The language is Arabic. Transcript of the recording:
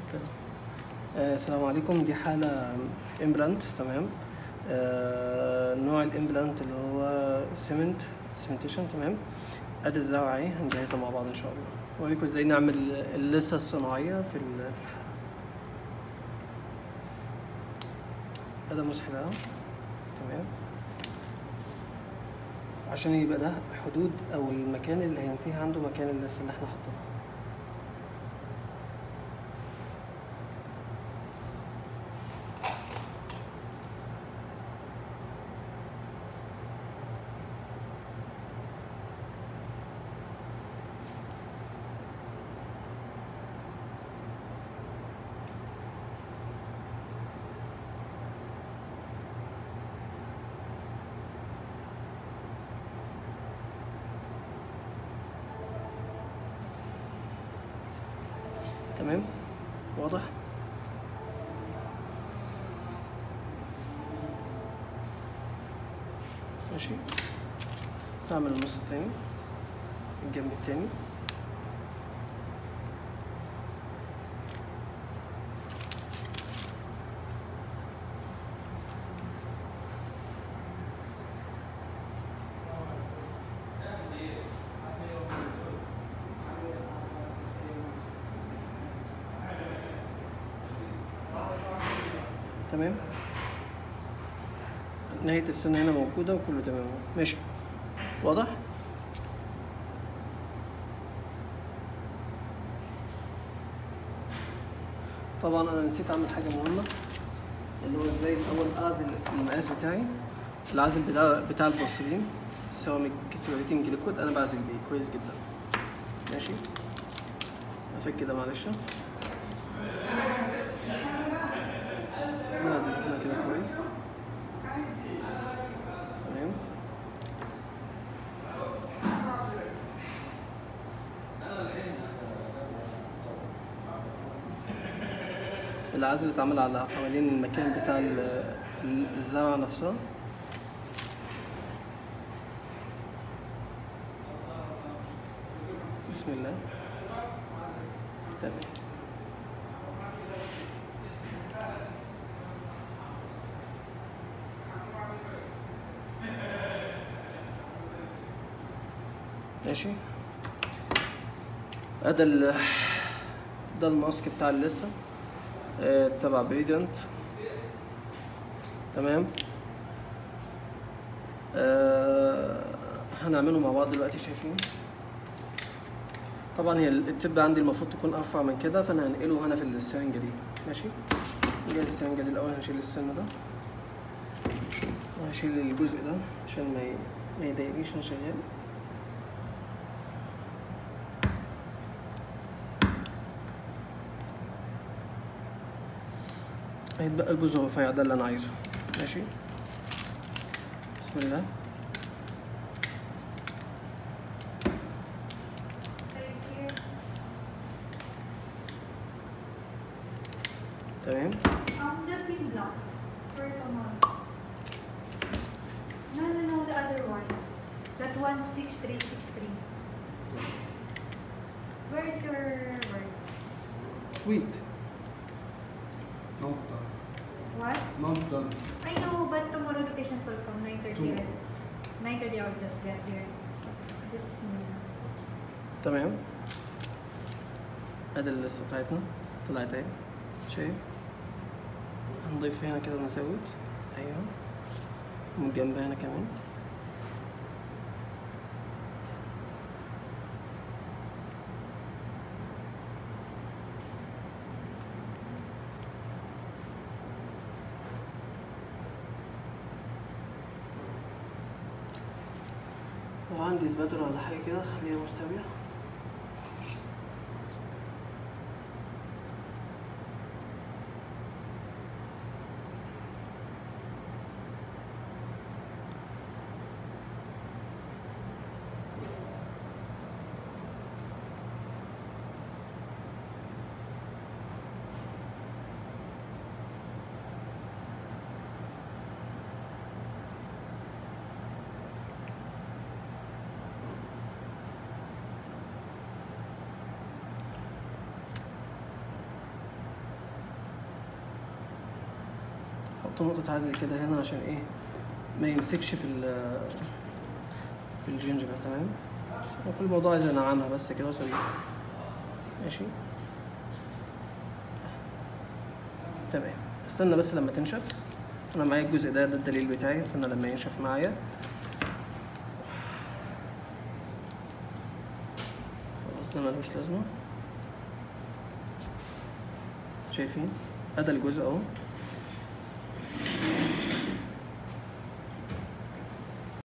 كده. السلام عليكم. دي حالة امبلانت. تمام. نوع الامبلانت اللي هو سيمنتيشن. تمام. ادي الزرع اهي، هنجهزها مع بعض ان شاء الله، واوريكم ازاي نعمل اللثة الصناعية في الحالة. ادي مسح ده. تمام. عشان يبقى ده حدود او المكان اللي هينتهي عنده مكان اللثة اللي احنا حاطينها. تمام. واضح. ماشي. نعمل النص التاني، الجنب التاني. تمام. نهاية السنة هنا موجودة وكله تمام. ماشي. واضح. طبعا انا نسيت اعمل حاجة مهمة، اللي هو ازاي الاول اعزل المقاس بتاعي. العزل بتاع البورسلين سيراميك سيراميك ليكويد انا بعزل بيه كويس جدا. ماشي. افك كده معلش. نعزل هنا كده كويس. تمام. العزل اتعمل على حوالين المكان بتاع الزرعة نفسها. بسم الله. تمام. ماشي. ده الماسك بتاع اللثة تبع بريدنت. تمام. هنعمله مع بعض دلوقتي. شايفين طبعا هي التب عندي المفروض تكون ارفع من كده، فانا هنقله هنا في السرنجة دي. ماشي. نجهز السرنجة دي الاول. هنشيل السن ده وهشيل الجزء ده عشان ما يضايقنيش وانا شغال. هيتبقى الجزء الرفيع ده اللي انا عايزه. ماشي. بسم الله. تمام. The pin block for tomorrow. No, the other one. That 16363. Where is your work? Wait. Not done. What? Not done. I know, but tomorrow the patient will come 9:30. 9:30 I will just get there. This is me. تمام. ادي اللثة بتاعتنا طلعت اهي. شايف؟ هنضيف هنا كده ونزود. ايوه. من جنب هنا كمان. وعندي سباتولا ولا حاجة كده خليها مستوية. هحط نقطة عزل كده هنا عشان ايه ما يمسكش في الجنجبة. تمام، كل الموضوع عايز انعمها بس كده واسويها. ماشي تمام، استنى بس لما تنشف. انا معايا الجزء ده الدليل بتاعي، استنى لما ينشف معايا. خلاص ده ملوش لازمة. شايفين ادي الجزء اهو.